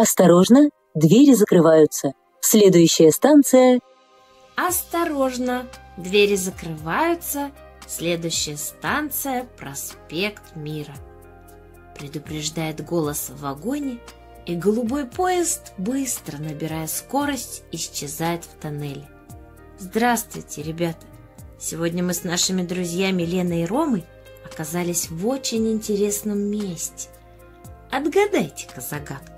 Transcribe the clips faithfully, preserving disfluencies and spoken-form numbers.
Осторожно, двери закрываются. Следующая станция... Осторожно, двери закрываются. Следующая станция – проспект Мира. Предупреждает голос в вагоне, и голубой поезд, быстро набирая скорость, исчезает в тоннеле. Здравствуйте, ребята! Сегодня мы с нашими друзьями Леной и Ромой оказались в очень интересном месте. Отгадайте-ка загадку.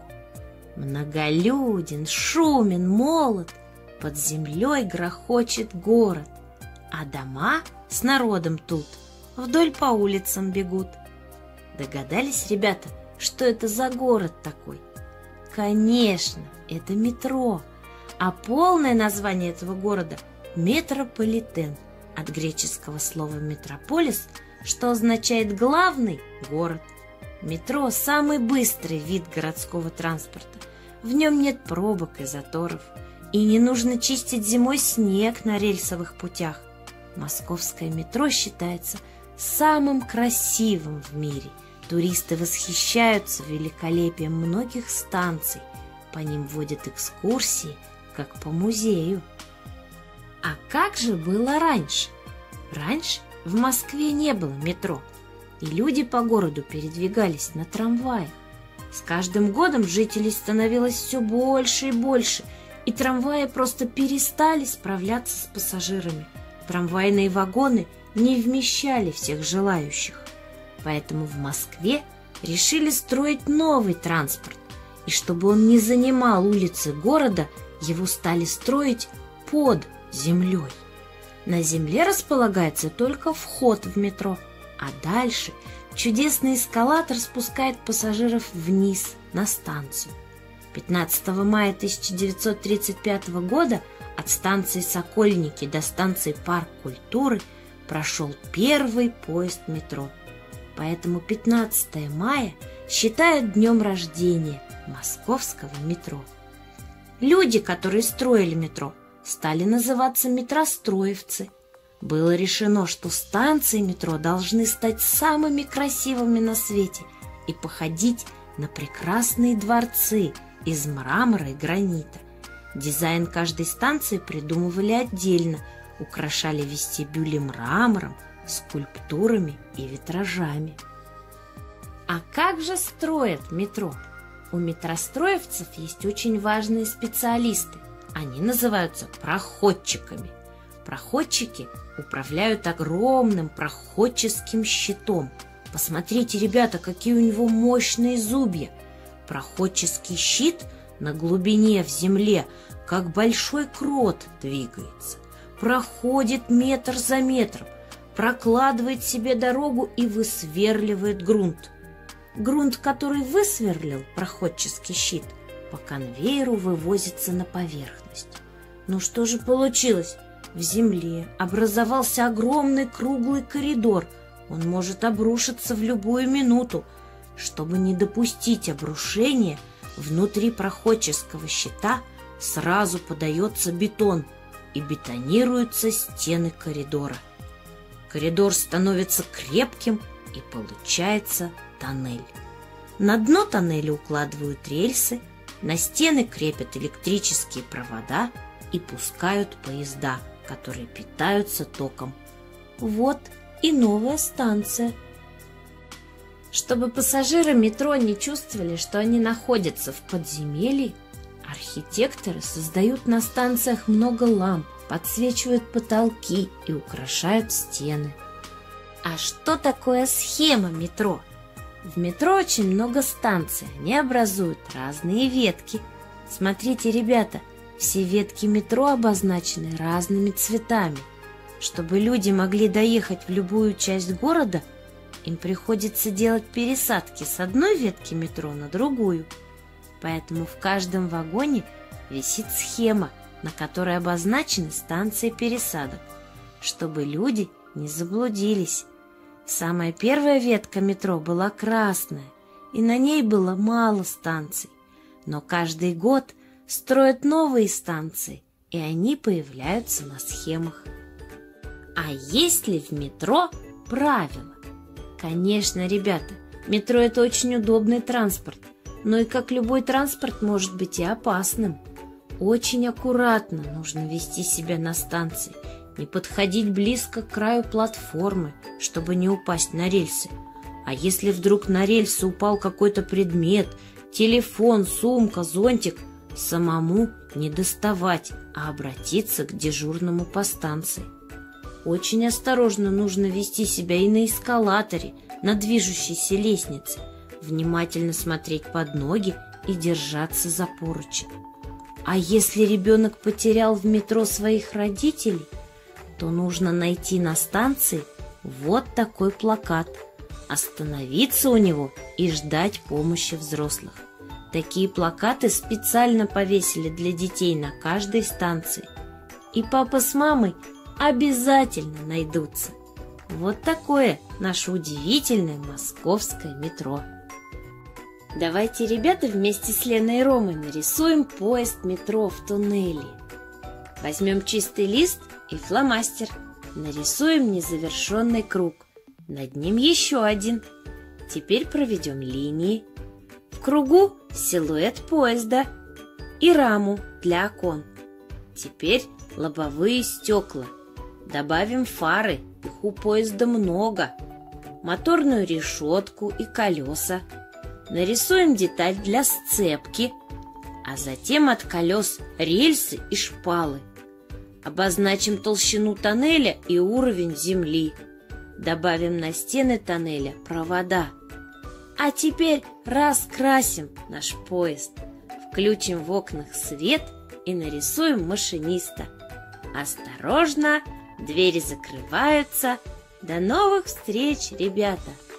Многолюден, шумен, молод, под землей грохочет город, а дома с народом тут вдоль по улицам бегут. Догадались, ребята, что это за город такой? Конечно, это метро, а полное название этого города – метрополитен, от греческого слова метрополис, что означает главный город. Метро – самый быстрый вид городского транспорта. В нем нет пробок и заторов, и не нужно чистить зимой снег на рельсовых путях. Московское метро считается самым красивым в мире. Туристы восхищаются великолепием многих станций. По ним водят экскурсии, как по музею. А как же было раньше? Раньше в Москве не было метро, и люди по городу передвигались на трамваях. С каждым годом жителей становилось все больше и больше, и трамваи просто перестали справляться с пассажирами. Трамвайные вагоны не вмещали всех желающих. Поэтому в Москве решили строить новый транспорт. И чтобы он не занимал улицы города, его стали строить под землей. На земле располагается только вход в метро, а дальше чудесный эскалатор спускает пассажиров вниз на станцию. пятнадцатого мая тысяча девятьсот тридцать пятого года от станции Сокольники до станции Парк культуры прошел первый поезд метро. Поэтому пятнадцатое мая считают днем рождения московского метро. Люди, которые строили метро, стали называться метростроевцы. Было решено, что станции метро должны стать самыми красивыми на свете и походить на прекрасные дворцы из мрамора и гранита. Дизайн каждой станции придумывали отдельно, украшали вестибюли мрамором, скульптурами и витражами. А как же строят метро? У метростроевцев есть очень важные специалисты. Они называются проходчиками. Проходчики управляют огромным проходческим щитом. Посмотрите, ребята, какие у него мощные зубья. Проходческий щит на глубине в земле, как большой крот, двигается. Проходит метр за метром, прокладывает себе дорогу и высверливает грунт. Грунт, который высверлил проходческий щит, по конвейеру вывозится на поверхность. Ну что же получилось? В земле образовался огромный круглый коридор. Он может обрушиться в любую минуту. Чтобы не допустить обрушения, внутри проходческого щита сразу подается бетон и бетонируются стены коридора. Коридор становится крепким, и получается тоннель. На дно тоннеля укладывают рельсы, на стены крепят электрические провода и пускают поезда, которые питаются током. Вот и новая станция. Чтобы пассажиры метро не чувствовали, что они находятся в подземелье, архитекторы создают на станциях много ламп, подсвечивают потолки и украшают стены. А что такое схема метро? В метро очень много станций, они образуют разные ветки. Смотрите, ребята, все ветки метро обозначены разными цветами. Чтобы люди могли доехать в любую часть города, им приходится делать пересадки с одной ветки метро на другую. Поэтому в каждом вагоне висит схема, на которой обозначены станции пересадок, чтобы люди не заблудились. Самая первая ветка метро была красная, и на ней было мало станций. Но каждый год строят новые станции, и они появляются на схемах. А есть ли в метро правила? Конечно, ребята, метро – это очень удобный транспорт. но и как любой транспорт может быть и опасным. Очень аккуратно нужно вести себя на станции, не подходить близко к краю платформы, чтобы не упасть на рельсы. А если вдруг на рельсы упал какой-то предмет, телефон, сумка, зонтик, самому не доставать, а обратиться к дежурному по станции. Очень осторожно нужно вести себя и на эскалаторе, на движущейся лестнице, внимательно смотреть под ноги и держаться за поручень. А если ребенок потерял в метро своих родителей, то нужно найти на станции вот такой плакат, остановиться у него и ждать помощи взрослых. Такие плакаты специально повесили для детей на каждой станции. И папа с мамой обязательно найдутся. Вот такое наше удивительное московское метро. Давайте, ребята, вместе с Леной и Ромой нарисуем поезд метро в туннеле. Возьмем чистый лист и фломастер. Нарисуем незавершенный круг. Над ним еще один. Теперь проведем линии. В кругу силуэт поезда и раму для окон. Теперь лобовые стекла. Добавим фары, их у поезда много. Моторную решетку и колеса. Нарисуем деталь для сцепки, а затем от колес рельсы и шпалы. Обозначим толщину тоннеля и уровень земли. Добавим на стены тоннеля провода. А теперь раскрасим наш поезд. Включим в окнах свет и нарисуем машиниста. Осторожно, двери закрываются. До новых встреч, ребята!